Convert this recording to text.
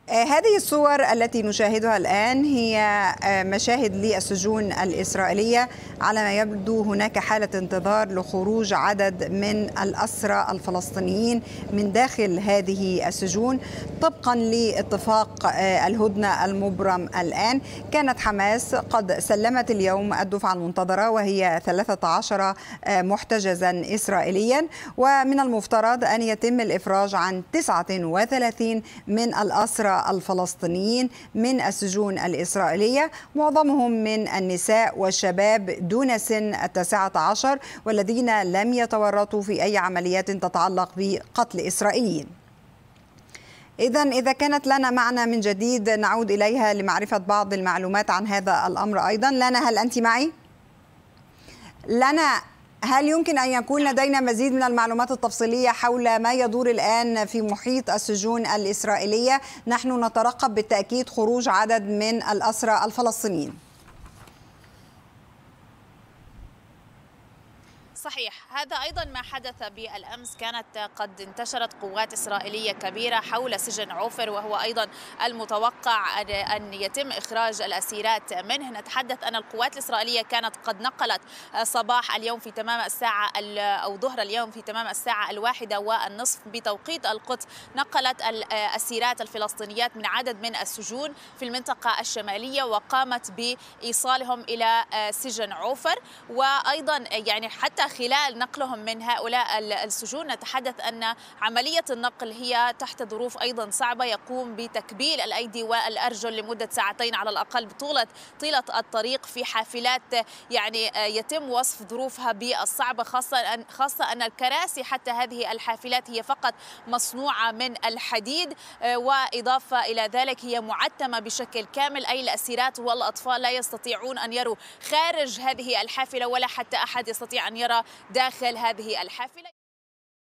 هذه الصور التي نشاهدها الآن هي مشاهد للسجون الإسرائيلية. على ما يبدو هناك حالة انتظار لخروج عدد من الأسرى الفلسطينيين من داخل هذه السجون طبقا لاتفاق الهدنة المبرم. الآن كانت حماس قد سلمت اليوم الدفعة المنتظرة وهي 13 محتجزا إسرائيليا، ومن المفترض أن يتم الإفراج عن 39 من الأسرى الفلسطينيين من السجون الإسرائيلية، معظمهم من النساء والشباب دون سن 19 والذين لم يتورطوا في أي عمليات تتعلق بقتل إسرائيليين. إذا كانت لنا معنا من جديد نعود إليها لمعرفة بعض المعلومات عن هذا الأمر أيضا. لنا، هل أنت معي؟ لنا، هل يمكن أن يكون لدينا مزيد من المعلومات التفصيلية حول ما يدور الآن في محيط السجون الإسرائيلية؟ نحن نترقب بالتأكيد خروج عدد من الأسرى الفلسطينيين. صحيح، هذا أيضا ما حدث بالأمس. كانت قد انتشرت قوات إسرائيلية كبيرة حول سجن عوفر، وهو أيضا المتوقع أن يتم إخراج الأسيرات منه. نتحدث أن القوات الإسرائيلية كانت قد نقلت صباح اليوم في تمام الساعة أو ظهر اليوم في تمام الساعة 1:30 بتوقيت القدس، نقلت الأسيرات الفلسطينيات من عدد من السجون في المنطقة الشمالية وقامت بإيصالهم إلى سجن عوفر. وأيضا يعني حتى خلال نقلهم من هؤلاء السجون نتحدث أن عملية النقل هي تحت ظروف أيضا صعبة، يقوم بتكبيل الأيدي والأرجل لمدة ساعتين على الأقل طيلة الطريق في حافلات يعني يتم وصف ظروفها بالصعبة، خاصة أن الكراسي حتى هذه الحافلات هي فقط مصنوعة من الحديد، وإضافة إلى ذلك هي معتمة بشكل كامل، أي الأسيرات والأطفال لا يستطيعون أن يروا خارج هذه الحافلة ولا حتى أحد يستطيع أن يرى داخل هذه الحافلة.